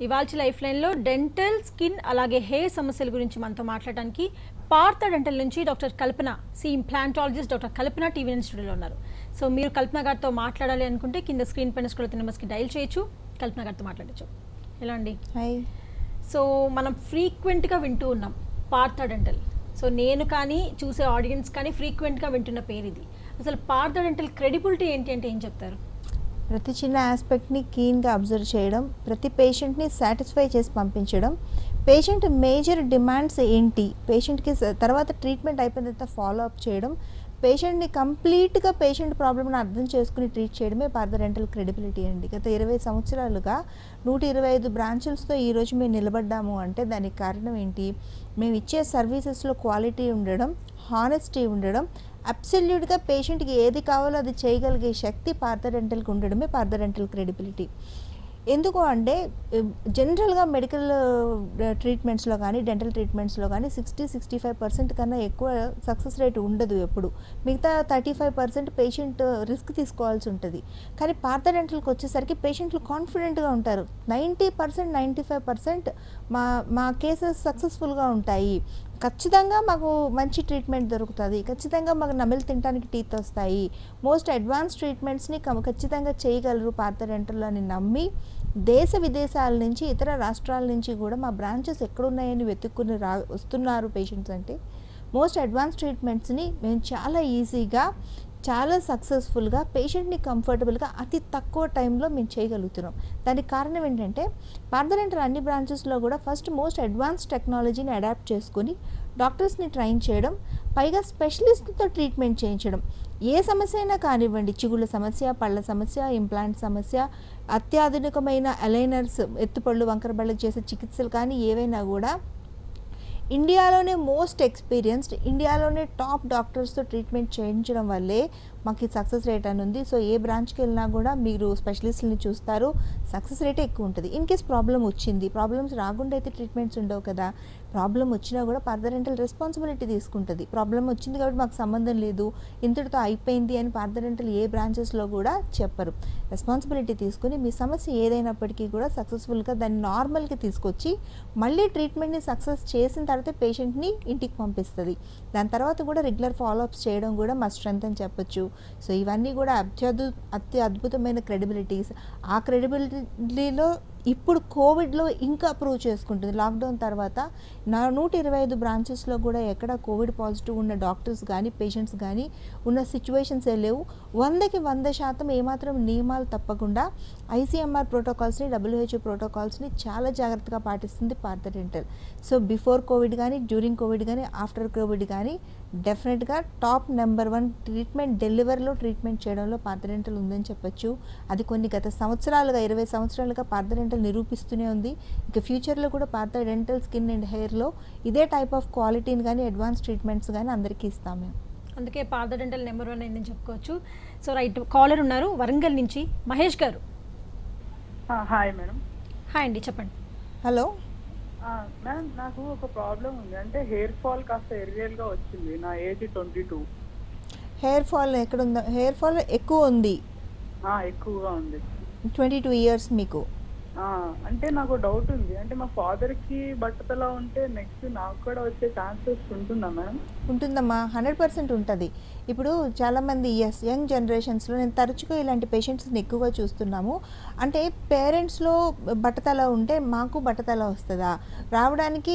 ఇవాల్చి life లైన్లో dental, skin అలాగే hair సమస్యల గురించి మనతో మాట్లాడడానికి పార్థ డెంటల్ నుంచి doctor Kalpana, implantologist doctor Kalpana TV స్టూడియోలో ఉన్నారు. సో మీరు కల్పన గారితో మాట్లాడాలి అనుకుంటే కింద స్క్రీన్ పైన స్క్రోల్ అవుతున్న నెంబర్స్కి డైల్ చేయొచ్చు, కల్పన గారితో మాట్లాడచ్చు. ఎలా అండి? హాయ్. సో మనం ఫ్రీక్వెంట్గా వింటూ ఉన్నాం పార్థ డెంటల్. సో నేను కానీ చూసే ఆడియన్స్ కానీ ఫ్రీక్వెంట్గా వింటున్న పేరు ఇది. అసలు పార్థ డెంటల్ క్రెడిబిలిటీ ఏంటి అంటే ఏం చెప్తారు? ప్రతి చిన్న ఆస్పెక్ట్ని క్లీన్గా అబ్జర్వ్ చేయడం, ప్రతి పేషెంట్ని సాటిస్ఫై చేసి పంపించడం, పేషెంట్ మేజర్ డిమాండ్స్ ఏంటి, పేషెంట్కి తర్వాత ట్రీట్మెంట్ అయిపోయిన తర్వాత ఫాలో అప్ చేయడం, పేషెంట్ని కంప్లీట్గా పేషెంట్ ప్రాబ్లమ్ని అర్థం చేసుకుని ట్రీట్ చేయడమే పార్థ డెంటల్ క్రెడిబిలిటీ అండి. గత 20 సంవత్సరాలుగా 125 బ్రాంచులతో ఈరోజు మేము నిలబడ్డాము అంటే దానికి కారణం ఏంటి? మేము ఇచ్చే సర్వీసెస్లో క్వాలిటీ ఉండడం, హానెస్టీ ఉండడం, అబ్సల్యూట్గా పేషెంట్కి ఏది కావాలో అది చేయగలిగే శక్తి పార్థ డెంటల్కి ఉండడమే పార్థ డెంటల్ క్రెడిబిలిటీ. ఎందుకు అంటే జనరల్గా మెడికల్ ట్రీట్మెంట్స్లో కానీ డెంటల్ ట్రీట్మెంట్స్లో కానీ 60-65% కన్నా ఎక్కువ సక్సెస్ రేట్ ఉండదు ఎప్పుడు. మిగతా 35% పేషెంట్ రిస్క్ తీసుకోవాల్సి ఉంటుంది. కానీ పార్థ డెంటల్కి వచ్చేసరికి పేషెంట్లు కాన్ఫిడెంట్గా ఉంటారు. 90%-95% మా కేసెస్ సక్సెస్ఫుల్గా ఉంటాయి, ఖచ్చితంగా మాకు మంచి ట్రీట్మెంట్ దొరుకుతుంది, ఖచ్చితంగా మాకు నమిలి తినడానికి టీత్ వస్తాయి, మోస్ట్ అడ్వాన్స్ ట్రీట్మెంట్స్ని ఖచ్చితంగా చేయగలరు పార్థ డెంటల్ అని నమ్మి దేశ విదేశాల నుంచి ఇతర రాష్ట్రాల నుంచి కూడా మా బ్రాంచెస్ ఎక్కడున్నాయని వెతుక్కుని వస్తున్నారు పేషెంట్స్. అంటే మోస్ట్ అడ్వాన్స్ ట్రీట్మెంట్స్ని మేము చాలా ఈజీగా, చాలా సక్సెస్ఫుల్గా పేషెంట్ని కంఫర్టబుల్గా అతి తక్కువ టైంలో మేము చేయగలుగుతున్నాం. దానికి కారణం ఏంటంటే పార్థ డెంటల్ అన్ని బ్రాంచెస్లో కూడా ఫస్ట్ మోస్ట్ అడ్వాన్స్ టెక్నాలజీని అడాప్ట్ చేసుకొని డాక్టర్స్ని ట్రైన్ చేయడం, పైగా స్పెషలిస్ట్తో ట్రీట్మెంట్ చేయించడం. ఏ సమస్య అయినా కానివ్వండి, చిగుళ్ళ సమస్య, పళ్ళ సమస్య, ఇంప్లాంట్ సమస్య, అత్యాధునికమైన అలైనర్స్, ఎత్తుపళ్ళు వంకరబళ్ళకి చేసే చికిత్సలు కానీ ఏవైనా కూడా ఇండియాలోనే మోస్ట్ ఎక్స్పీరియన్స్డ్, ఇండియాలోనే టాప్ డాక్టర్స్తో ట్రీట్మెంట్ చేయించడం వల్లే మాకు సక్సెస్ రేట్ అని ఉంది. సో ఏ బ్రాంచ్కి వెళ్ళినా కూడా మీరు స్పెషలిస్ట్ని చూస్తారు, సక్సెస్ రేట్ ఎక్కువ ఉంటుంది. ఇన్ కేస్ ప్రాబ్లం వచ్చింది, ప్రాబ్లమ్స్ రాకుండా అయితే ట్రీట్మెంట్స్ ఉండవు కదా. ప్రాబ్లం వచ్చినా కూడా పార్థ డెంటల్ రెస్పాన్సిబిలిటీ తీసుకుంటుంది. ప్రాబ్లం వచ్చింది కాబట్టి మాకు సంబంధం లేదు, ఇంతటితో అయిపోయింది అని పార్థ డెంటల్ ఏ బ్రాంచెస్లో కూడా చెప్పరు. రెస్పాన్సిబిలిటీ తీసుకుని మీ సమస్య ఏదైనప్పటికీ కూడా సక్సెస్ఫుల్గా దాన్ని నార్మల్కి తీసుకొచ్చి మళ్ళీ ట్రీట్మెంట్ని సక్సెస్ చేసిన తర్వాత పేషెంట్ని ఇంటికి పంపిస్తుంది. దాని తర్వాత కూడా రెగ్యులర్ ఫాలోఅప్స్ చేయడం కూడా మా స్ట్రెంత్ అని చెప్పొచ్చు. సో ఇవన్నీ కూడా అద్భుతమైన క్రెడిబిలిటీస్. ఆ క్రెడిబిలిటీలో ఇప్పుడు కోవిడ్లో ఇంకా ప్రూవ్ చేసుకుంటుంది. లాక్డౌన్ తర్వాత 125 బ్రాంచెస్లో కూడా ఎక్కడ కోవిడ్ పాజిటివ్ ఉన్న డాక్టర్స్ కానీ పేషెంట్స్ కానీ ఉన్న సిచ్యువేషన్సే లేవు. 100% ఏమాత్రం నియమాలు తప్పకుండా ICMR ప్రోటోకాల్స్ని, WHO ప్రోటోకాల్స్ని చాలా జాగ్రత్తగా పాటిస్తుంది Partha dental. So before covid కానీ, డ్యూరింగ్ కోవిడ్ కానీ, ఆఫ్టర్ కోవిడ్ కానీ డెఫినెట్గా టాప్ నెంబర్ 1 ట్రీట్మెంట్ డెలివరీలో ట్రీట్మెంట్ చేయడంలో పార్థ డెంటల్ ఉందని చెప్పొచ్చు. అది కొన్ని గత సంవత్సరాలుగా 20 సంవత్సరాలుగా పార్థ డెంటల్ నిరూపిస్తూనే ఉంది. ఇక ఫ్యూచర్లో కూడా పార్థ డెంటల్, స్కిన్ అండ్ హెయిర్లో ఇదే టైప్ ఆఫ్ క్వాలిటీని కానీ అడ్వాన్స్ ట్రీట్మెంట్స్ కానీ అందరికీ ఇస్తాం మేము. అందుకే పార్థ డెంటల్ నెంబర్ 1 అయిందని చెప్పుకోవచ్చు. సో రైట్, కాలర్ ఉన్నారు వరంగల్ నుంచి, మహేష్ గారు. Hi madam. హాయ్ అండి, చెప్పండి. హలో మేడం, నాకు ఒక ప్రాబ్లం ఉంది. అంటే హెయిర్ ఫాల్ కాస్త ఎర్రియల్గా వచ్చింది. నా ఏజ్ 22. హెయిర్ ఫాల్ ఎక్కడ ఉందో? హెయిర్ ఫాల్ ఎక్కువ ఉంది, ఎక్కువగా ఉంది. 22 ఇయర్స్ మీకు. అంటే నాకు డౌట్ ఉంది. అంటే మా ఫాదర్కి బట్టతలా ఉంటే నెక్స్ట్ నాకు కూడా వచ్చే ఛాన్సెస్ ఉంటుందా మేడం? ఉంటుందమ్మా, 100% ఉంటుంది. ఇప్పుడు చాలామంది యంగ్ జనరేషన్స్లో నేను తరచుగా ఇలాంటి పేషెంట్స్ని ఎక్కువగా చూస్తున్నాము. అంటే పేరెంట్స్లో బట్టతల ఉంటే మాకు బట్టతల వస్తుందా? రావడానికి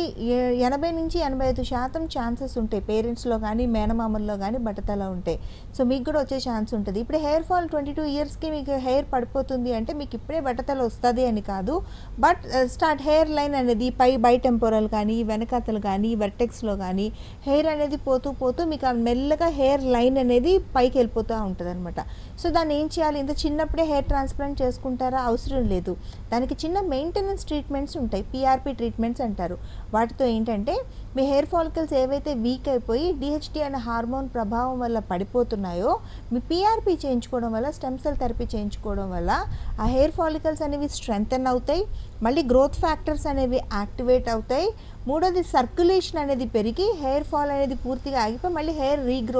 80-85% ఛాన్సెస్ ఉంటాయి పేరెంట్స్లో కానీ మేనమామల్లో కానీ బట్టతల ఉంటే. సో మీకు కూడా వచ్చే ఛాన్స్ ఉంటుంది. ఇప్పుడు హెయిర్ ఫాల్ 22 ఇయర్స్కి మీకు హెయిర్ పడిపోతుంది అంటే మీకు ఇప్పుడే బట్టతల వస్తుంది అని కాదు. బట్ స్టార్ట్ హెయిర్ లైన్ అనేది బై టెంపోరల్ కానీ, వెనకాతలు కానీ, వెర్టెక్స్లో కానీ హెయిర్ అనేది పోతూ మీకు మెల్లగా హెయిర్ లైన్ అనేది పైకి వెళ్ళిపోతూ ఉంటుంది అనమాట. సో దాన్ని ఏం చేయాలి? ఇంత చిన్నప్పుడే హెయిర్ ట్రాన్స్ప్లాంట్ చేసుకుంటారా? అవసరం లేదు. దానికి చిన్న మెయింటెనెన్స్ ట్రీట్మెంట్స్ ఉంటాయి, PRP ట్రీట్మెంట్స్ అంటారు. వాటితో ఏంటంటే మీ హెయిర్ ఫాలికల్స్ ఏవైతే వీక్ అయిపోయి DHT అనే హార్మోన్ ప్రభావం వల్ల పడిపోతున్నాయో మీ PRP చేయించుకోవడం వల్ల, స్టెమ్ సెల్ థెరపీ చేయించుకోవడం వల్ల ఆ హెయిర్ ఫాలికల్స్ అనేవి స్ట్రెంగ్తెన్ అవుతాయి, మళ్ళీ గ్రోత్ ఫ్యాక్టర్స్ అనేవి యాక్టివేట్ అవుతాయి. మూడోది సర్క్యులేషన్ అనేది పెరిగి హెయిర్ ఫాల్ అనేది పూర్తిగా ఆగిపోయి మళ్ళీ హెయిర్ రీగ్రోత్ వస్తుంది.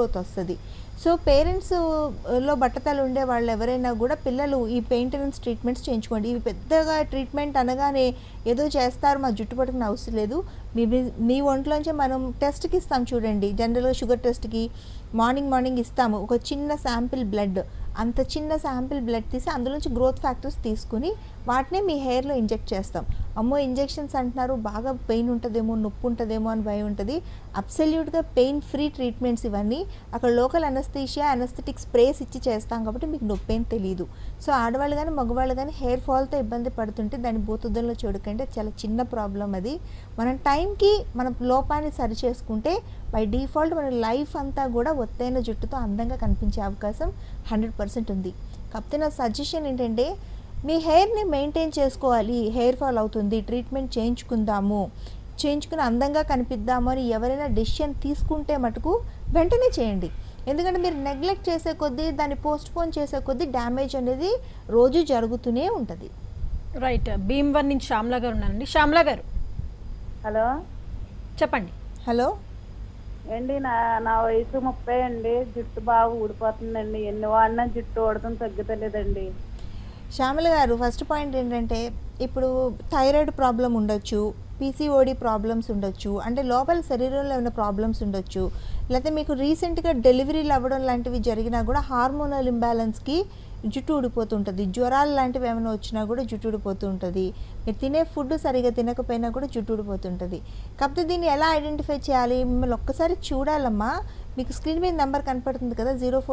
ఉంటుంది. సో పేరెంట్స్లో బట్టతలు ఉండే వాళ్ళు ఎవరైనా కూడా పిల్లలు ఈ మెయింటెనెన్స్ ట్రీట్మెంట్స్ చేయించుకోండి. ఇవి పెద్దగా ట్రీట్మెంట్ అనగానే ఏదో చేస్తారు మా జుట్టు పట్టుకునే అవసరం లేదు. మీ ఒంట్లోంచే మనం టెస్ట్కి ఇస్తాం చూడండి, జనరల్గా షుగర్ టెస్ట్కి మార్నింగ్ ఇస్తాము ఒక చిన్న శాంపిల్ బ్లడ్, అంత చిన్న శాంపిల్ బ్లడ్ తీసి అందులోంచి గ్రోత్ ఫ్యాక్టర్స్ తీసుకుని వాటినే మీ హెయిర్లో ఇంజెక్ట్ చేస్తాం. అమ్మో ఇంజెక్షన్స్ అంటున్నారు, బాగా పెయిన్ ఉంటుందేమో, నొప్పి ఉంటుందేమో అని భయం ఉంటుంది. అబ్సల్యూట్గా పెయిన్ ఫ్రీ ట్రీట్మెంట్స్ ఇవన్నీ. అక్కడ లోకల్ అనస్థీషియా, అనస్థెటిక్ స్ప్రేస్ ఇచ్చి చేస్తాం కాబట్టి మీకు నొప్పి ఏం తెలియదు. సో ఆడవాళ్ళు కానీ మగవాళ్ళు కానీ హెయిర్ ఫాల్తో ఇబ్బంది పడుతుంటే దాన్ని భూతద్దంలో చూడకండి, చాలా చిన్న ప్రాబ్లం అది. మనం టైంకి మన లోపాన్ని సరి చేసుకుంటే బై డిఫాల్ట్ మన లైఫ్ అంతా కూడా ఒత్తైన జుట్టుతో అందంగా కనిపించే అవకాశం 100% ఉంది. కాకపోతే నా సజెషన్ ఏంటంటే మీ హెయిర్ని మెయింటైన్ చేసుకోవాలి, హెయిర్ ఫాల్ అవుతుంది, ట్రీట్మెంట్ చేయించుకుని అందంగా కనిపిద్దాము అని ఎవరైనా డెసిషన్ తీసుకుంటే మటుకు వెంటనే చేయండి. ఎందుకంటే మీరు నెగ్లెక్ట్ చేసే కొద్దీ, దాన్ని పోస్ట్పోన్ చేసే కొద్దీ డ్యామేజ్ అనేది రోజు జరుగుతూనే ఉంటుంది. రైట్. భీమ్వర్ నుంచి శ్యామ్లా గారు ఉన్నారండి. శ్యామ్లా గారు హలో చెప్పండి. హలో అండి, నా వయసు 30 అండి. జుట్టు బాగా ఊడిపోతుందండి. ఎన్ని వాడినా జుట్టు ఊడటం తగ్గుతలేదండి. శ్యామల గారు, ఫస్ట్ పాయింట్ ఏంటంటే ఇప్పుడు థైరాయిడ్ ప్రాబ్లం ఉండొచ్చు, పీసీఓడి ప్రాబ్లమ్స్ ఉండొచ్చు, అంటే లోపల శరీరంలో ఏమైనా ప్రాబ్లమ్స్ ఉండొచ్చు, లేకపోతే మీకు రీసెంట్గా డెలివరీలు అవ్వడం లాంటివి జరిగినా కూడా హార్మోనల్ ఇంబ్యాలెన్స్కి జుట్టు ఊడిపోతుంటుంది. జ్వరాలు లాంటివి ఏమైనా వచ్చినా కూడా జుట్టు ఊడిపోతూ ఉంటుంది. మీరు తినే ఫుడ్ సరిగా తినకపోయినా కూడా జుట్టు ఊడిపోతుంటుంది. కాకపోతే దీన్ని ఎలా ఐడెంటిఫై చేయాలి? మిమ్మల్ని ఒక్కసారి చూడాలమ్మా. మీకు స్క్రీన్ మీద నెంబర్ కనపడుతుంది కదా,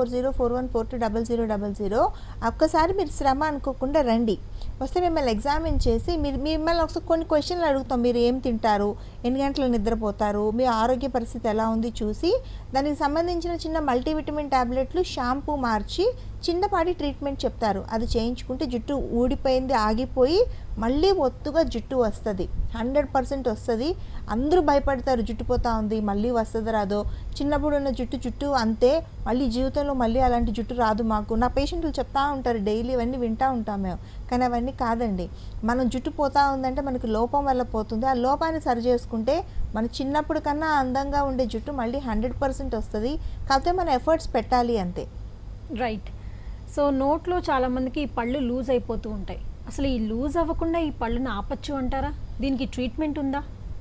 040414200000. ఒక్కసారి మీరు శ్రమ అనుకోకుండా రండి. వస్తే మిమ్మల్ని ఎగ్జామిన్ చేసి మిమ్మల్ని ఒకసారి కొన్ని క్వశ్చన్లు అడుగుతాం. మీరు ఏం తింటారు, ఎన్ని గంటలు నిద్రపోతారు, మీ ఆరోగ్య పరిస్థితి ఎలా ఉంది చూసి దానికి సంబంధించిన చిన్న మల్టీవిటమిన్ ట్యాబ్లెట్లు, షాంపూ మార్చి చిన్నపాటి ట్రీట్మెంట్ చెప్తారు. అది చేయించుకుంటే జుట్టు ఊడిపోయింది ఆగిపోయి మళ్ళీ ఒత్తుగా జుట్టు వస్తుంది, 100% వస్తుంది. అందరూ భయపడతారు జుట్టు పోతా ఉంది మళ్ళీ వస్తుంది రాదో. చిన్నప్పుడు ఉన్న జుట్టు అంతే, మళ్ళీ జీవితంలో మళ్ళీ అలాంటి జుట్టు రాదు మాకు. నా పేషెంట్లు చెప్తా ఉంటారు డైలీ, ఇవన్నీ వింటూ ఉంటాం మేము. కానీ అవన్నీ కాదండి. మనం జుట్టు పోతా ఉందంటే మనకి లోపం వల్ల పోతుంది. ఆ లోపాన్ని సరి చేసుకుంటే మన చిన్నప్పుడు కన్నా అందంగా ఉండే జుట్టు మళ్ళీ 100% వస్తుంది. కాకపోతే మన ఎఫర్ట్స్ పెట్టాలి అంతే. రైట్. సో నోట్లో చాలామందికి ఈ పళ్ళు లూజ్ అయిపోతూ ఉంటాయి. అసలు ఈ లూజ్ అవ్వకుండా ఈ పళ్ళును ఆపచ్చు అంటారా? దీనికి ట్రీట్మెంట్ ఉందా?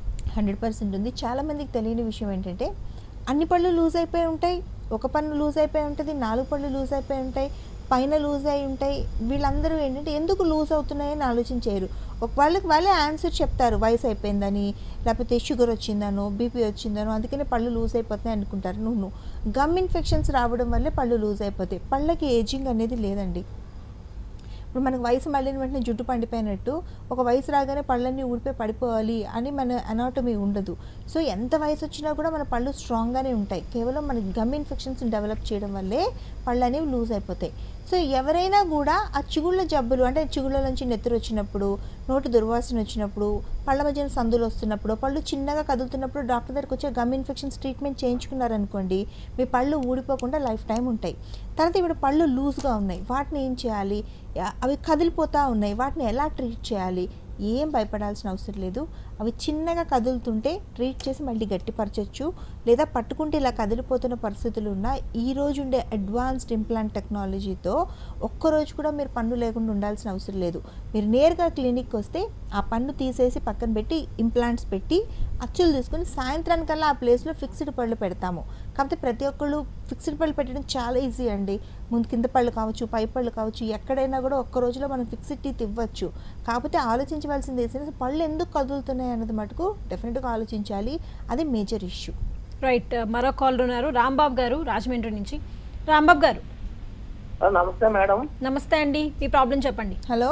100% ఉంది. చాలామందికి తెలియని విషయం ఏంటంటే అన్ని పళ్ళు లూజ్ అయిపోయి ఉంటాయి, ఒక పన్ను లూజ్ అయిపోయి ఉంటుంది, 4 పళ్ళు లూజ్ అయిపోయి ఉంటాయి, పైన లూజ్ అయి ఉంటాయి. వీళ్ళందరూ ఏంటంటే ఎందుకు లూజ్ అవుతున్నాయని ఆలోచించారు. వాళ్ళే ఆన్సర్ చెప్తారు, వయసు అయిపోయిందని, లేకపోతే షుగర్ వచ్చిందనో, బీపీ వచ్చిందనో, అందుకనే పళ్ళు లూజ్ అయిపోతున్నాయి అనుకుంటారు. గమ్ ఇన్ఫెక్షన్స్ రావడం వల్లే పళ్ళు లూజ్ అయిపోతాయి. పళ్ళకి ఏజింగ్ అనేది లేదండి. ఇప్పుడు మనకు వయసు మళ్ళిన వెంటనే జుట్టు పండిపోయినట్టు ఒక వయసు రాగానే పళ్ళన్నీ ఊడిపోయి పడిపోవాలి అని మన అనాటమీ ఉండదు. సో ఎంత వయసు వచ్చినా కూడా మన పళ్ళు స్ట్రాంగ్గానే ఉంటాయి. కేవలం మనకి గమ్ ఇన్ఫెక్షన్స్ డెవలప్ చేయడం వల్లే పళ్ళు అనేవి లూజ్ అయిపోతాయి. సో ఎవరైనా కూడా ఆ చిగుళ్ళ జబ్బులు, అంటే చిగుళ్ళ నుంచి నెత్తురు వచ్చినప్పుడు, నోటి దుర్వాసన వచ్చినప్పుడు, పళ్ళ మధ్యన సందులు వస్తున్నప్పుడు, పళ్ళు చిన్నగా కదులుతున్నప్పుడు డాక్టర్ దగ్గరికి వచ్చే గమ్ ఇన్ఫెక్షన్స్ ట్రీట్మెంట్ చేయించుకున్నారనుకోండి, మీ పళ్ళు ఊడిపోకుండా లైఫ్ టైం ఉంటాయి. తర్వాత ఇప్పుడు పళ్ళు లూజ్గా ఉన్నాయి, వాటిని ఏం చేయాలి? అవి కదిలిపోతూ ఉన్నాయి, వాటిని ఎలా ట్రీట్ చేయాలి? ఏం భయపడాల్సిన అవసరం లేదు. అవి చిన్నగా కదులుతుంటే ట్రీట్ చేసి మళ్ళీ గట్టిపరచచ్చు, లేదా పట్టుకుంటే ఇలా కదిలిపోతున్న పరిస్థితులు ఉన్న ఈరోజు ఉండే అడ్వాన్స్డ్ ఇంప్లాంట్ టెక్నాలజీతో ఒక్కరోజు కూడా మీరు పన్ను లేకుండా ఉండాల్సిన అవసరం లేదు. మీరు నేరుగా క్లినిక్కి వస్తే ఆ పన్ను తీసేసి పక్కన పెట్టి ఇంప్లాంట్స్ పెట్టి అచ్చులు తీసుకుని సాయంత్రానికల్లా ఆ ప్లేస్లో ఫిక్స్డ్ పళ్ళు పెడతాము. కాకపోతే ప్రతి ఒక్కళ్ళు ఫిక్స్డ్ పళ్ళు పెట్టడం చాలా ఈజీ అండి. ముందు కింద పళ్ళు కావచ్చు, పై పళ్ళు కావచ్చు, ఎక్కడైనా కూడా ఒక్క రోజులో మనం ఫిక్స్డ్ టీత్ ఇవ్వచ్చు. కాకపోతే ఆలోచించవలసింది ఏంటంటే పళ్ళు ఎందుకు కదులుతున్నాయి అన్నది మటుకు డెఫినెట్గా ఆలోచించాలి. అది మేజర్ ఇష్యూ. రైట్. మరో కాల్ ఉన్నారు, రాంబాబు గారు రాజమండ్రి నుంచి. రాంబాబు గారు నమస్తే మేడం. నమస్తే అండి, మీ ప్రాబ్లం చెప్పండి. హలో.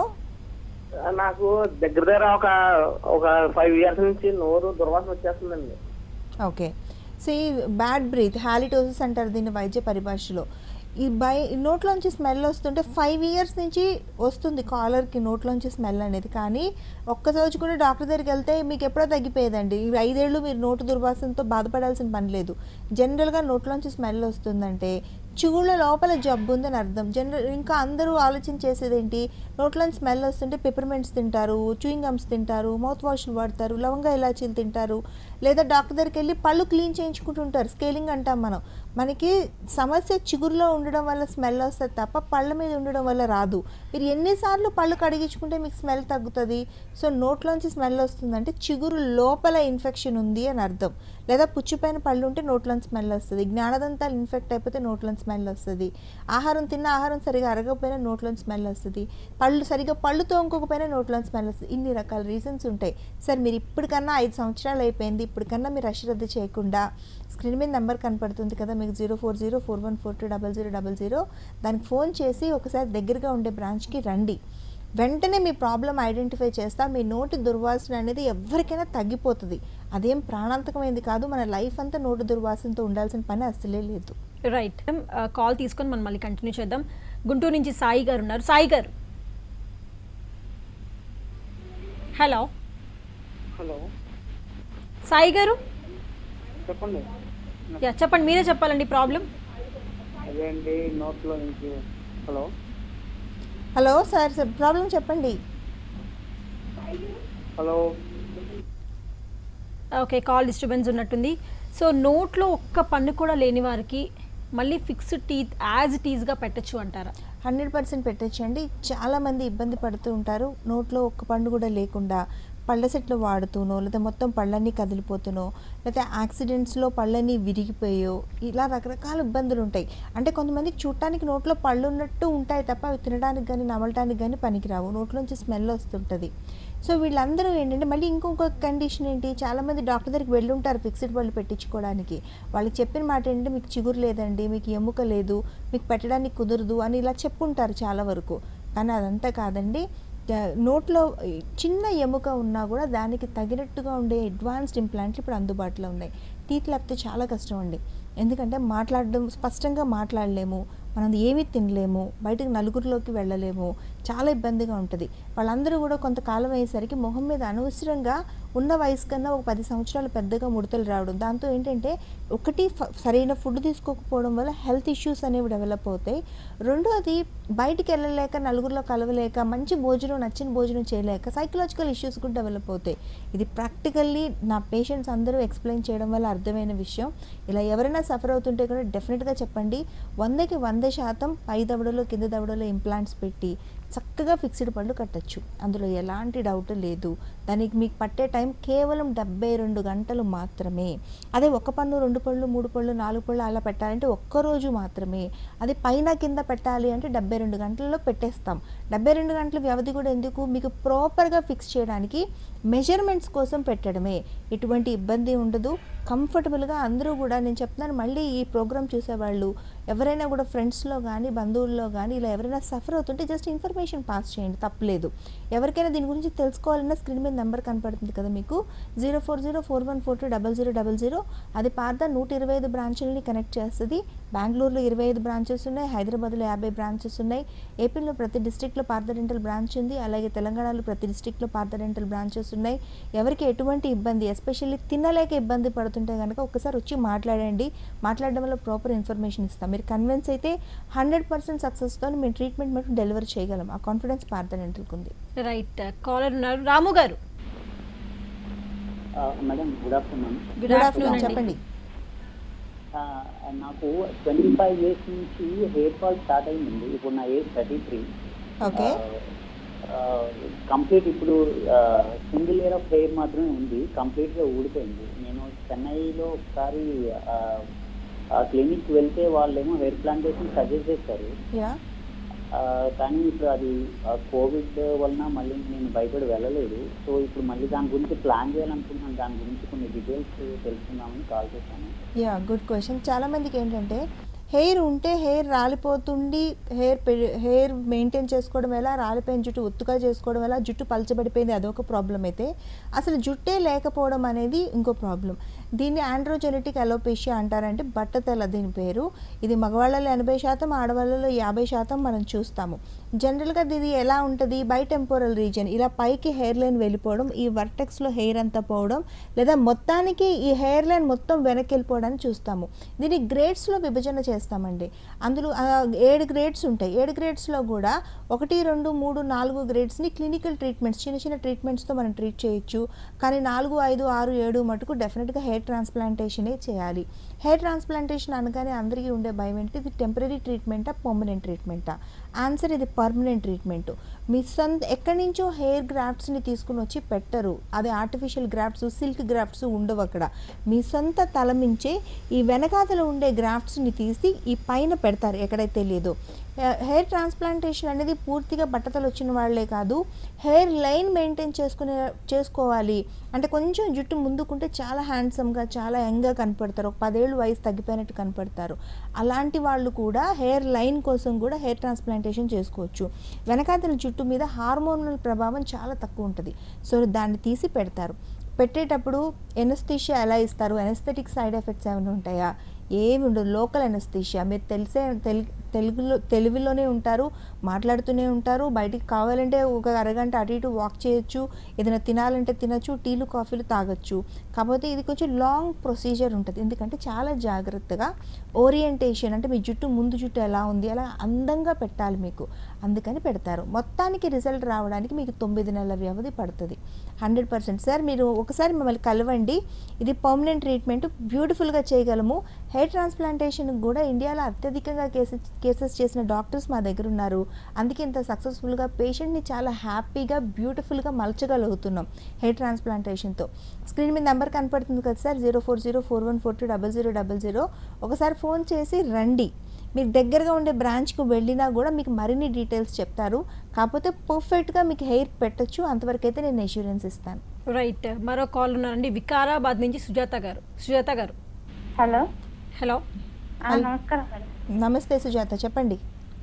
నాకు దగ్గర ఒక 5 years నుంచి నోరు దుర్వాసన వచ్చేస్తుందండి. ఓకే. సో ఈ బ్యాడ్ బ్రీత్, హాలిటోసిస్ అంటారు దీన్ని వైద్య పరిభాషలో. ఈ నోట్లోంచి స్మెల్ వస్తుంటే 5 years నుంచి వస్తుంది కాలర్కి నోట్లోంచి స్మెల్ అనేది. కానీ ఒక్కరోజు కూడా డాక్టర్ దగ్గరికి వెళ్తే మీకు ఎప్పుడో తగ్గిపోయేదండి. 5 ఏళ్ళు మీరు నోటు దుర్వాసనతో బాధపడాల్సిన పని లేదు. జనరల్గా నోట్లోంచి స్మెల్ వస్తుందంటే చిగుళ్ళ లోపల జబ్బు ఉందని అర్థం. ఇంకా అందరూ ఆలోచన చేసేది ఏంటి, నోట్లో స్మెల్ వస్తుంటే పెప్పర్మెంట్స్ తింటారు, చూయింగ్ గమ్స్ తింటారు, మౌత్ వాష్లు వాడతారు, లవంగా ఇలాచీలు తింటారు, లేదా డాక్టర్ దగ్గరికి వెళ్ళి పళ్ళు క్లీన్ చేయించుకుంటుంటారు, స్కేలింగ్ అంటాం మనం. మనకి సమస్య చిగురులో ఉండడం వల్ల స్మెల్ వస్తుంది తప్ప పళ్ళ మీద ఉండడం వల్ల రాదు. మీరు ఎన్నిసార్లు పళ్ళు కడిగించుకుంటే మీకు స్మెల్ తగ్గుతుంది? సో నోట్లోంచి స్మెల్ వస్తుందంటే చిగురు లోపల ఇన్ఫెక్షన్ ఉంది అని అర్థం. లేదా పుచ్చిపోయిన పళ్ళు ఉంటే నోట్లోంచి స్మెల్ వస్తుంది, జ్ఞానదంతాలు ఇన్ఫెక్ట్ అయిపోతే నోట్లోంచి స్మెల్ వస్తుంది, ఆహారం సరిగా అరగకపోయినా నోట్లోంచి స్మెల్ వస్తుంది, పళ్ళు తోముకోకపోయినా నోట్లోంచి స్మెల్ వస్తుంది. ఇన్ని రకాల రీజన్స్ ఉంటాయి. సార్ మీరు ఇప్పటికన్నా 5 సంవత్సరాలు అయిపోయింది, ఇప్పటికన్నా మీరు అశ్రద్ధ చేయకుండా స్క్రీన్ మీద నెంబర్ కనపడుతుంది కదా మీకు 04041420000, దానికి ఫోన్ చేసి ఒకసారి దగ్గరగా ఉండే బ్రాంచ్కి రండి. వెంటనే మీ ప్రాబ్లం ఐడెంటిఫై చేస్తా. మీ నోటి దుర్వాసన అనేది ఎవరికైనా తగ్గిపోతుంది. అదేం ప్రాణాంతకమైంది కాదు. మన లైఫ్ అంతా నోటి దుర్వాసనతో ఉండాల్సిన పని అసలే లేదు. రైట్, కాల్ తీసుకొని మనం మళ్ళీ కంటిన్యూ చేద్దాం. గుంటూరు నుంచి సాయి గారు ఉన్నారు. సాయి గారు, హలో. హలో సాయి గారు చెప్పండి. చెప్పండి, మీరే చెప్పాలండి ప్రాబ్లం. అదే అండి నోట్లో నుంచి. హలో సార్, ప్రాబ్లం చెప్పండి. హలో. ఓకే, కాల్ డిస్టర్బెన్స్ ఉన్నట్టుంది. సో నోట్లో ఒక్క పన్ను కూడా లేని వారికి మళ్ళీ ఫిక్స్డ్ టీత్ యాజ్ ఇట్ ఈజ్గా పెట్టచ్చు అంటారా? 100% పెట్టచ్చండి. చాలామంది ఇబ్బంది పడుతూ ఉంటారు నోట్లో ఒక్క పండు కూడా లేకుండా. పళ్ళ సెట్లు వాడుతూనో, లేదా మొత్తం పళ్ళన్నీ కదిలిపోతునో, లేకపోతే యాక్సిడెంట్స్లో పళ్ళన్నీ విరిగిపోయో, ఇలా రకరకాల ఇబ్బందులు ఉంటాయి. అంటే కొంతమందికి చూడటానికి నోట్లో పళ్ళు ఉన్నట్టు ఉంటాయి తప్ప అవి తినడానికి కానీ నమలటానికి కానీ పనికిరావు, నోట్లోంచి స్మెల్ వస్తుంటుంది. సో వీళ్ళందరూ ఏంటంటే మళ్ళీ ఇంకొక కండిషన్ ఏంటి, చాలామంది డాక్టర్ దగ్గరికి వెళ్ళుంటారు ఫిక్స్డ్ పళ్ళు పెట్టించుకోవడానికి. వాళ్ళకి చెప్పిన మాట ఏంటంటే మీకు చిగురు లేదండి, మీకు ఎముక లేదు, మీకు పెట్టడానికి కుదరదు అని ఇలా చెప్పుంటారు చాలా వరకు. కానీ అదంతా కాదండి. నోట్లో చిన్న ఎముక ఉన్నా కూడా దానికి తగినట్టుగా ఉండే అడ్వాన్స్డ్ ఇంప్లాంట్లు ఇప్పుడు అందుబాటులో ఉన్నాయి. టీత్ లేకపోతే చాలా కష్టం అండి. ఎందుకంటే స్పష్టంగా మాట్లాడలేము, మనం ఏమీ తినలేము, బయటకు నలుగురిలోకి వెళ్ళలేము, చాలా ఇబ్బందిగా ఉంటుంది. వాళ్ళందరూ కూడా కొంతకాలం అయ్యేసరికి మొహం మీద అనవసరంగా ఉన్న వయసు కన్నా ఒక 10 సంవత్సరాలు పెద్దగా ముడతలు రావడం, దాంతో ఏంటంటే ఒకటి సరైన ఫుడ్ తీసుకోకపోవడం వల్ల హెల్త్ ఇష్యూస్ అనేవి డెవలప్ అవుతాయి. రెండోది బయటికి వెళ్ళలేక, నలుగురిలో కలవలేక, మంచి భోజనం నచ్చిన భోజనం చేయలేక సైకలాజికల్ ఇష్యూస్ కూడా డెవలప్ అవుతాయి. ఇది ప్రాక్టికల్లీ నా పేషెంట్స్ అందరూ ఎక్స్ప్లెయిన్ చేయడం వల్ల అర్థమైన విషయం. ఇలా ఎవరైనా సఫర్ అవుతుంటే కూడా డెఫినెట్గా చెప్పండి. 100కి 100% పై దవడలో కింద దవడలో ఇంప్లాంట్స్ పెట్టి చక్కగా ఫిక్స్డ్ పళ్ళు కట్టచ్చు, అందులో ఎలాంటి డౌట్ లేదు. దానికి మీకు పట్టే టైం కేవలం 72 గంటలు మాత్రమే. అదే ఒక పన్ను, 2 పళ్ళు, 3 పళ్ళు, 4 పళ్ళు అలా పెట్టాలంటే ఒక్కరోజు మాత్రమే. అది పైన కింద పెట్టాలి అంటే 72 గంటల్లో పెట్టేస్తాం. 72 గంటల వ్యవధి కూడా ఎందుకు, మీకు ప్రాపర్గా ఫిక్స్ చేయడానికి, మెజర్మెంట్స్ కోసం పెట్టడమే. ఎటువంటి ఇబ్బంది ఉండదు, కంఫర్టబుల్గా అందరూ కూడా. నేను చెప్తున్నాను మళ్ళీ, ఈ ప్రోగ్రామ్ చూసేవాళ్ళు ఎవరైనా కూడా ఫ్రెండ్స్లో కానీ బంధువుల్లో కానీ ఇలా ఎవరైనా సఫర్ అవుతుంటే జస్ట్ ఇన్ఫర్మేషన్ పాస్ చేయండి, తప్పలేదు. ఎవరికైనా దీని గురించి తెలుసుకోవాలన్నా స్క్రీన్ మీద నెంబర్ కనపడుతుంది కదా మీకు, 04041420000. అది పార్థ 125 బ్రాంచులని కనెక్ట్ చేస్తుంది. బెంగళూరులో 25 బ్రాంచెస్ ఉన్నాయి, హైదరాబాద్లో 50 బ్రాంచెస్ ఉన్నాయి, ఏపీలో ప్రతి డిస్ట్రిక్ట్లో పార్థ డెంటల్ బ్రాంచ్ ఉంది, అలాగే తెలంగాణలో ప్రతి డిస్ట్రిక్ట్లో పార్థ డెంటల్ బ్రాంచెస్ ఉన్నాయి. ఎవరికి ఎటువంటి ఇబ్బంది, ఎస్పెషల్లీ తినలేక ఇబ్బంది పడుతుంటే కనుక ఒక్కసారి వచ్చి మాట్లాడండి. మాట్లాడడం వల్ల ప్రాపర్ ఇన్ఫర్మేషన్ ఇస్తాం. మీరు కన్విన్స్ అయితే 100% సక్సెస్తో మేము ట్రీట్మెంట్ మీకు డెలివర్ చేయగలం. ఆ కాన్ఫిడెన్స్ పార్థ డెంటల్కి ఉంది. రైట్, కాలర్ ఉన్నారు. Ramu garu. Madam good afternoon. Good afternoon, చెప్పండి. నాకు 25 ఇయర్స్ నుంచి హెయిర్ ఫాల్ స్టార్ట్ అయిందండి. ఇప్పుడు నా ఏజ్ 33. ఓకే. కంప్లీట్ ఇప్పుడు సింగిల్ ఇయర్ ఆఫ్ హెయిర్ మాత్రమే ఉంది, కంప్లీట్గా ఊడిపోయింది. నేను చెన్నైలో ఒకసారి క్లినిక్ వెళ్తే వాళ్ళేమో హెయిర్ ప్లాంటేషన్ సజెస్ట్ చేస్తారు. కానీ ఇప్పుడు అది కోవిడ్ వలన మళ్ళీ నేను భయపడి వెళ్ళలేదు. సో ఇప్పుడు మళ్ళీ దాని గురించి ప్లాన్ చేయాలనుకుంటున్నాను. దాని గురించి కొన్ని డీటెయిల్స్ తెలుసుకుందామని కాల్ చేశాను. Good question. చాలామందికి ఏంటంటే హెయిర్ ఉంటే హెయిర్ రాలిపోతుండి, హెయిర్ మెయింటైన్ చేసుకోవడం ఎలా, రాలిపోయిన జుట్టు ఒత్తుగా చేసుకోవడం ఎలా, జుట్టు పలచబడిపోయింది, అదొక ప్రాబ్లం అయితే అసలు జుట్టే లేకపోవడం అనేది ఇంకో ప్రాబ్లం. దీన్ని ఆండ్రోజెనెటిక్ అలోపేషియా అంటారంటే బట్టతల దీని పేరు. ఇది మగవాళ్ళలో 80%, ఆడవాళ్ళలో 50% మనం చూస్తాము. జనరల్గా ఇది ఎలా ఉంటుంది, బైటెంపోరల్ రీజన్, ఇలా పైకి హెయిర్ లైన్ వెళ్ళిపోవడం, ఈ వర్టెక్స్లో హెయిర్ అంతా పోవడం, లేదా మొత్తానికి ఈ హెయిర్ లైన్ మొత్తం వెనక్కి వెళ్ళిపోవడాన్ని చూస్తాము. దీన్ని గ్రేడ్స్లో విభజన చేస్తామండి. అందులో 7 గ్రేడ్స్ ఉంటాయి. 7 గ్రేడ్స్లో కూడా 1, 2, 3, 4 గ్రేడ్స్ని క్లినికల్ ట్రీట్మెంట్స్, చిన్న చిన్న ట్రీట్మెంట్స్తో మనం ట్రీట్ చేయొచ్చు. కానీ 4, 5, 6, 7 మటుకు డెఫినెట్గా హెయిర్ ట్రాన్స్ప్లాంటేషనే చేయాలి. హెయిర్ ట్రాన్స్ప్లాంటేషన్ అనగానే అందరికీ ఉండే భయం ఏంటి, ఇది టెంపరీ ట్రీట్మెంటా, పర్మనెంట్ ట్రీట్మెంటా? ఆన్సర్, ఇది పర్మనెంట్ ట్రీట్మెంట్. మీ సొంత ఎక్కడి నుంచో హెయిర్ గ్రాఫ్ట్స్ని తీసుకుని వచ్చి పెట్టరు. అది ఆర్టిఫిషియల్ గ్రాఫ్ట్స్, సిల్క్ గ్రాఫ్ట్స్ ఉండవు అక్కడ. మీ సొంత తల మించే ఈ వెనకాతలో ఉండే గ్రాఫ్ట్స్ని తీసి ఈ పైన పెడతారు ఎక్కడైతే లేదో. హెయిర్ ట్రాన్స్ప్లాంటేషన్ అనేది పూర్తిగా బట్టతలు వచ్చిన వాళ్ళే కాదు, హెయిర్ లైన్ మెయింటైన్ చేసుకోవాలి అంటే కొంచెం జుట్టు ముందుకుంటే చాలా హ్యాండ్సమ్గా, చాలా యంగ్గా కనపడతారు, ఒక 10 ఏళ్ళు వయసు తగ్గిపోయినట్టు కనపడతారు. అలాంటి వాళ్ళు కూడా హెయిర్ లైన్ కోసం కూడా హెయిర్ ట్రాన్స్ప్లాంటేషన్ చేసుకోవచ్చు. వెనకాతల జుట్టు మీద హార్మోనల్ ప్రభావం చాలా తక్కువ ఉంటుంది. సో దాన్ని తీసి పెడతారు. పెట్టేటప్పుడు ఎనస్థీషియా ఎలా ఇస్తారు, ఎనస్థెటిక్ సైడ్ ఎఫెక్ట్స్ ఏమైనా ఉంటాయా? ఏమి ఉండదు. Local anaesthesia. మీరు తెలుగులోనే ఉంటారు, మాట్లాడుతూనే ఉంటారు, బయటికి కావాలంటే ఒక అరగంట అటు ఇటు వాక్ చేయొచ్చు, ఏదైనా తినాలంటే తినచ్చు, టీలు కాఫీలు తాగొచ్చు. కాకపోతే ఇది కొంచెం లాంగ్ ప్రొసీజర్ ఉంటుంది. ఎందుకంటే చాలా జాగ్రత్తగా ఓరియంటేషన్, అంటే మీ ముందు జుట్టు ఎలా ఉంది అలా అందంగా పెట్టాలి మీకు, అందుకని పెడతారు. మొత్తానికి రిజల్ట్ రావడానికి మీకు 9 నెలల వ్యవధి పడుతుంది. 100%. సార్ మీరు ఒకసారి మమ్మల్ని కలవండి, ఇది పర్మనెంట్ ట్రీట్మెంట్, బ్యూటిఫుల్గా చేయగలము. హెయిర్ ట్రాన్స్ప్లాంటేషన్ కూడా ఇండియాలో అత్యధికంగా కేసెస్ చేసిన డాక్టర్స్ మా దగ్గర ఉన్నారు. అందుకే ఇంత సక్సెస్ఫుల్గా పేషెంట్ని చాలా హ్యాపీగా, బ్యూటిఫుల్గా మలచగలుగుతున్నాం హెయిర్ ట్రాన్స్ప్లాంటేషన్తో. స్క్రీన్ మీద నెంబర్ కనపడుతుంది కదా సార్, 04041420000. ఒకసారి ఫోన్ చేసి రండి. మీకు దగ్గరగా ఉండే బ్రాంచ్కు వెళ్ళినా కూడా మీకు మరిన్ని డీటెయిల్స్ చెప్తారు. కాకపోతే పర్ఫెక్ట్గా మీకు హెయిర్ పెట్టచ్చు, అంతవరకు అయితే నేను ఇన్సూరెన్స్ ఇస్తాను. రైట్. మరో కాల్ ఉన్నారండి, వికారాబాద్ నుంచి సుజాత గారు. హలో. నమస్కారం. నమస్తే సుజాత, చెప్పండి.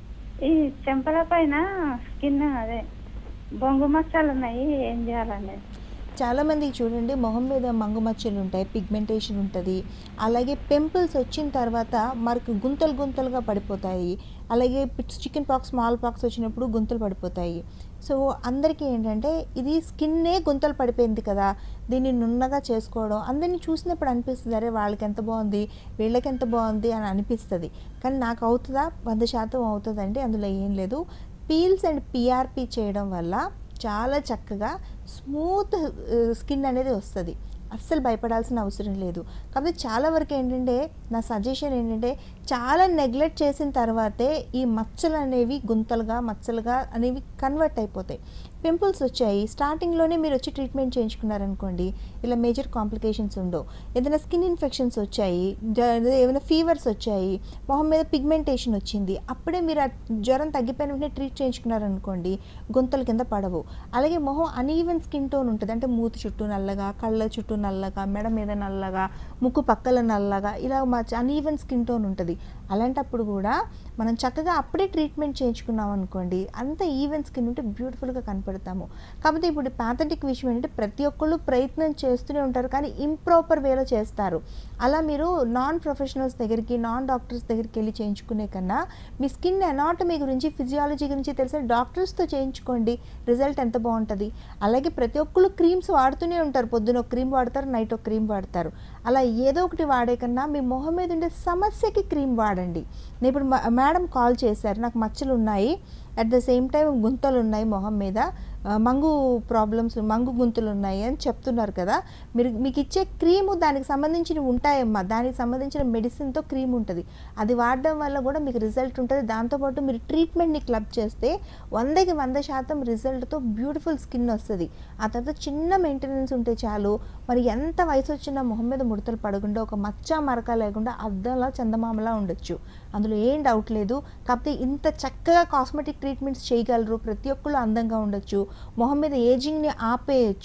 ఈ చెంపల పైన స్కిన్ అదే బొంగు మచ్చలు ఉన్నాయి, ఏం చేయాలండి? చాలామందికి చూడండి మొహం మీద మంగు మచ్చలు ఉంటాయి, పిగ్మెంటేషన్ ఉంటుంది, అలాగే పింపుల్స్ వచ్చిన తర్వాత మనకు గుంతలుగా పడిపోతాయి. అలాగే చికెన్ పాక్స్, స్మాల్ పాక్స్ వచ్చినప్పుడు గుంతలు పడిపోతాయి. సో అందరికీ ఏంటంటే ఇది స్కిన్నే గుంతలు పడిపోయింది కదా, దీన్ని నున్నగా చేసుకోవడం అందరినీ చూసినప్పుడు అనిపిస్తుంది, అరే వాళ్ళకి ఎంత బాగుంది, వీళ్ళకి ఎంత బాగుంది అని అనిపిస్తుంది. కానీ నాకు అవుతుందా? 100% అవుతుందండి, అందులో ఏం లేదు. పీల్స్ అండ్ పిఆర్పి చేయడం వల్ల చాలా చక్కగా స్మూత్ స్కిన్ అనేది వస్తుంది. అస్సలు భయపడాల్సిన అవసరం లేదు. కాబట్టి చాలా వరకు ఏంటంటే నా సజెషన్ ఏంటంటే చాలా నెగ్లెక్ట్ చేసిన తర్వాతే ఈ మచ్చలు అనేవి గుంతలుగా, మచ్చలుగా అనేవి కన్వర్ట్ అయిపోతాయి. పింపుల్స్ వచ్చాయి, స్టార్టింగ్లోనే మీరు వచ్చి ట్రీట్మెంట్ చేయించుకున్నారనుకోండి, ఇలా మేజర్ కాంప్లికేషన్స్ ఉండవు. ఏదైనా స్కిన్ ఇన్ఫెక్షన్స్ వచ్చాయి, ఏమైనా ఫీవర్స్ వచ్చాయి, మొహం మీద పిగ్మెంటేషన్ వచ్చింది, అప్పుడే మీరు ఆ జ్వరం తగ్గిపోయిన వెంటనే ట్రీట్ చేయించుకున్నారనుకోండి, గుంతల కింద పడవు. అలాగే మొహం అనీవెన్ స్కిన్ టోన్ ఉంటుంది, అంటే మూతి చుట్టూ నల్లగా, కళ్ళ చుట్టూ నల్లగా, మెడ మీద నల్లగా, ముక్కు పక్కల నల్లగా, ఇలా అనీవెన్ స్కిన్ టోన్ ఉంటుంది. అలాంటప్పుడు కూడా మనం చక్కగా అప్పుడే ట్రీట్మెంట్ చేయించుకున్నాం అనుకోండి, అంత ఈవెన్ స్కిన్ ఉంటే బ్యూటిఫుల్గా కనపడతాము. కాకపోతే ఇప్పుడు ప్యాథటిక్ విషయం ఏంటంటే ప్రతి ఒక్కళ్ళు ప్రయత్నం చేస్తూనే ఉంటారు, కానీ ఇంప్రాపర్ వేలో చేస్తారు. అలా మీరు నాన్ ప్రొఫెషనల్స్ దగ్గరికి, నాన్ డాక్టర్స్ దగ్గరికి వెళ్ళి చేయించుకునే కన్నా మీ స్కిన్ అనాటమీ గురించి, ఫిజియాలజీ గురించి తెలిసిన డాక్టర్స్తో చేయించుకోండి, రిజల్ట్ ఎంత బాగుంటుంది. అలాగే ప్రతి ఒక్కళ్ళు క్రీమ్స్ వాడుతూనే ఉంటారు, పొద్దున ఒక క్రీమ్ వాడతారు, నైట్ ఒక క్రీమ్ వాడతారు. అలా ఏదో ఒకటి వాడే కన్నా మీ మొహం మీద ఉండే సమస్యకి క్రీమ్ వాడండి. నేను ఇప్పుడు మేడం కాల్ చేశారు, నాకు మచ్చలు ఉన్నాయి, అట్ ద సేమ్ టైం గుంతలు ఉన్నాయి మొహం మీద, మంగు ప్రాబ్లమ్స్, మంగు గుంతలు ఉన్నాయి అని చెప్తున్నారు కదా, మీకు ఇచ్చే క్రీము దానికి సంబంధించినవి ఉంటాయమ్మా, దానికి సంబంధించిన మెడిసిన్తో క్రీమ్ ఉంటుంది, అది వాడడం వల్ల కూడా మీకు రిజల్ట్ ఉంటుంది. దాంతోపాటు మీరు ట్రీట్మెంట్ని క్లబ్ చేస్తే 100కి 100% రిజల్ట్తో బ్యూటిఫుల్ స్కిన్ వస్తుంది. ఆ తర్వాత చిన్న మెయింటెనెన్స్ ఉంటే చాలు, మరి ఎంత వయసు వచ్చినా మొహం మీద ముడతలు పడకుండా, ఒక మచ్చ మరక లేకుండా అద్దంలా చందమామలా ఉండొచ్చు, అందులో ఏం డౌట్ లేదు. కాకపోతే ఇంత చక్కగా కాస్మెటిక్ ట్రీట్మెంట్స్ చేయగలరు, ప్రతి ఒక్కళ్ళు అందంగా ఉండొచ్చు, మొహం మీద ఏజింగ్ని ఆపేయచ్చు.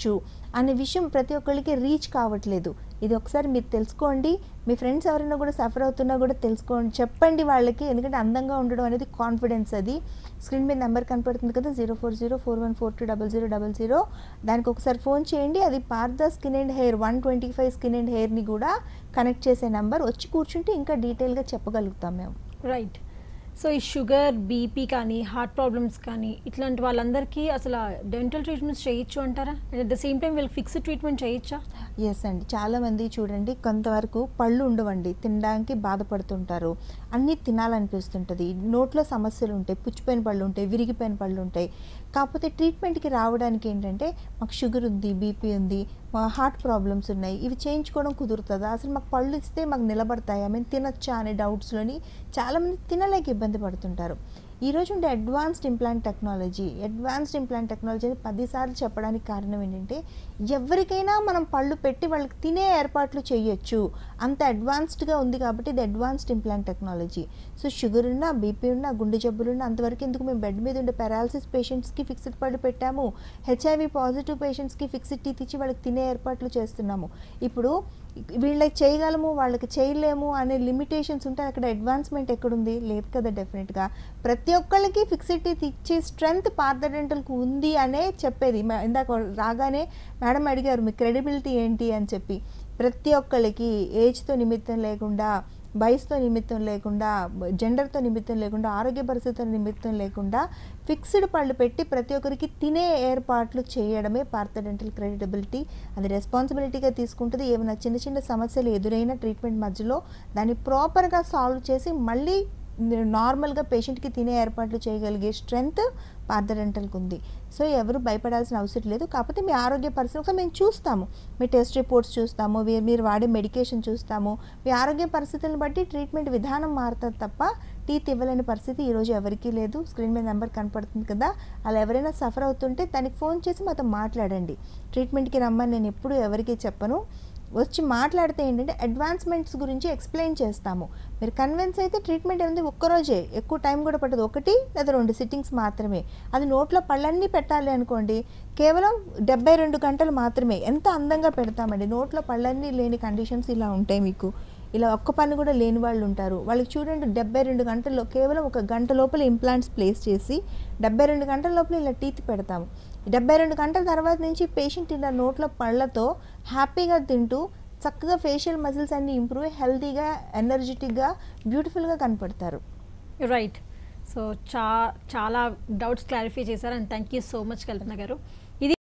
అనే విషయం ప్రతి ఒక్కరికి రీచ్ కావట్లేదు. ఇది ఒకసారి మీరు తెలుసుకోండి. మీ ఫ్రెండ్స్ ఎవరైనా కూడా సఫర్ అవుతున్నా కూడా తెలుసుకోండి, చెప్పండి వాళ్ళకి. ఎందుకంటే అందంగా ఉండడం అనేది కాన్ఫిడెన్స్. అది స్క్రీన్ మీద నెంబర్ కనపడుతుంది కదా, 04041420000. దానికి ఒకసారి ఫోన్ చేయండి. అది Partha skin and hair 125 skin and హెయిర్ని కూడా కనెక్ట్ చేసే నెంబర్. వచ్చి కూర్చుంటే ఇంకా డీటెయిల్గా చెప్పగలుగుతాం మేము. రైట్. సో ఈ షుగర్, బీపీ కానీ, హార్ట్ ప్రాబ్లమ్స్ కానీ ఇట్లాంటి వాళ్ళందరికీ అసలు డెంటల్ ట్రీట్మెంట్స్ చేయొచ్చు అంటారా? And at the same time వీళ్ళకి ఫిక్స్డ్ ట్రీట్మెంట్ చేయొచ్చా? ఎస్ అండి. చాలామంది చూడండి, కొంతవరకు పళ్ళు ఉండవండి, తినడానికి బాధపడుతుంటారు, అన్నీ తినాలనిపిస్తుంటుంది, నోట్లో సమస్యలు ఉంటాయి, పుచ్చిపోయిన పళ్ళు ఉంటాయి, విరిగిపోయిన పళ్ళు ఉంటాయి. కాకపోతే ట్రీట్మెంట్కి రావడానికి ఏంటంటే మాకు షుగర్ ఉంది, బీపీ ఉంది, హార్ట్ ప్రాబ్లమ్స్ ఉన్నాయి, ఇవి చేయించుకోవడం కుదురుతుందా, అసలు మాకు పళ్ళు ఇస్తే మాకు నిలబడతాయా, మేము తినొచ్చా అనే డౌట్స్లోని చాలామంది తినలేక ఇబ్బంది పడుతుంటారు. ఈరోజు ఉండే అడ్వాన్స్డ్ ఇంప్లాంట్ టెక్నాలజీ అని 10 సార్లు చెప్పడానికి కారణం ఏంటంటే ఎవరికైనా మనం పళ్ళు పెట్టి వాళ్ళకి తినే ఏర్పాట్లు చేయొచ్చు, అంత అడ్వాన్స్డ్గా ఉంది కాబట్టి ఇది advanced implant technology. So sugar ఉన్నా, బీపీ ఉన్నా, గుండె జబ్బులున్నా అంతవరకు ఎందుకు మేము బెడ్ మీద ఉండే పారాలసిస్ పేషెంట్స్కి ఫిక్స్డ్ పళ్ళు పెట్టాము, హెచ్ఐవి పాజిటివ్ పేషెంట్స్కి ఫిక్స్డ్ టీత్ ఇచ్చి వాళ్ళకి తినే ఏర్పాట్లు చేస్తున్నాము. ఇప్పుడు వీళ్ళకి చేయగలము, వాళ్ళకి చేయలేము అనే లిమిటేషన్స్ ఉంటే అక్కడ అడ్వాన్స్మెంట్ ఎక్కడుంది? లేదు కదా. డెఫినెట్గా ప్రతి ఒక్కళ్ళకి ఫిక్స్డ్ టీత్ ఇచ్చే స్ట్రెంగ్త్ పార్థ డెంటల్కి ఉంది అనే చెప్పేది. ఇందాక రాగానే మేడం అడిగారు మీ క్రెడిబిలిటీ ఏంటి అని చెప్పి. ప్రతి ఒక్కళ్ళకి ఏజ్తో నిమిత్తం లేకుండా, వయసుతో నిమిత్తం లేకుండా, జెండర్తో నిమిత్తం లేకుండా, ఆరోగ్య పరిస్థితుల నిమిత్తం లేకుండా ఫిక్స్డ్ పళ్ళు పెట్టి ప్రతి ఒక్కరికి తినే ఏర్పాట్లు చేయడమే పార్థ డెంటల్ క్రెడిటబిలిటీ. అది రెస్పాన్సిబిలిటీగా తీసుకుంటుంది. ఏమైనా చిన్న చిన్న సమస్యలు ఎదురైన ట్రీట్మెంట్ మధ్యలో దాన్ని ప్రాపర్గా సాల్వ్ చేసి మళ్ళీ నార్మల్గా పేషెంట్కి తినే ఏర్పాట్లు చేయగలిగే స్ట్రెంగ్త్ పార్థ డెంటల్కి ఉంది. సో ఎవరు భయపడాల్సిన అవసరం లేదు. కాకపోతే మీ ఆరోగ్య పరిస్థితి మేము చూస్తాము, మీ టెస్ట్ రిపోర్ట్స్ చూస్తాము, మీరు వాడే మెడికేషన్ చూస్తాము, మీ ఆరోగ్య పరిస్థితులను బట్టి ట్రీట్మెంట్ విధానం మారుతుంది తప్ప టీత్ ఇవ్వలేని పరిస్థితి ఈరోజు ఎవరికీ లేదు. స్క్రీన్ మీద నెంబర్ కనపడుతుంది కదా, అలా ఎవరైనా సఫర్ అవుతుంటే దానికి ఫోన్ చేసి మాతో మాట్లాడండి. ట్రీట్మెంట్కి రమ్మని నేను ఎప్పుడూ ఎవరికీ చెప్పను. వచ్చి మాట్లాడితే ఏంటంటే అడ్వాన్స్మెంట్స్ గురించి ఎక్స్ప్లెయిన్ చేస్తాము. మీరు కన్విన్స్ అయితే ట్రీట్మెంట్ ఏముంది, ఒక్కరోజే, ఎక్కువ టైం కూడా పట్టదు, 1 లేదా 2 సిట్టింగ్స్ మాత్రమే. అది నోట్లో పళ్ళన్నీ పెట్టాలి అనుకోండి, కేవలం 72 గంటలు మాత్రమే. ఎంత అందంగా పెడతామండి. నోట్లో పళ్ళన్నీ లేని కండిషన్స్ ఇలా ఉంటాయి మీకు. ఇలా ఒక్క పన్ను కూడా లేని వాళ్ళు ఉంటారు. వాళ్ళకి చూడండి 72 గంటల్లో కేవలం 1 గంట లోపల ఇంప్లాంట్స్ ప్లేస్ చేసి 72 గంటల లోపల ఇలా టీత్ పెడతాము. 72 గంటల తర్వాత నుంచి పేషెంట్ ఇలా నోట్లో పళ్ళతో హ్యాపీగా తింటూ చక్కగా ఫేషియల్ మజిల్స్ అన్నీ ఇంప్రూవ్ అయ్యి హెల్తీగా, ఎనర్జెటిక్గా, బ్యూటిఫుల్గా కనపడతారు. రైట్. సో చాలా డౌట్స్ క్లారిఫై చేశారు. And thank you so much Kalpana garu. ఇది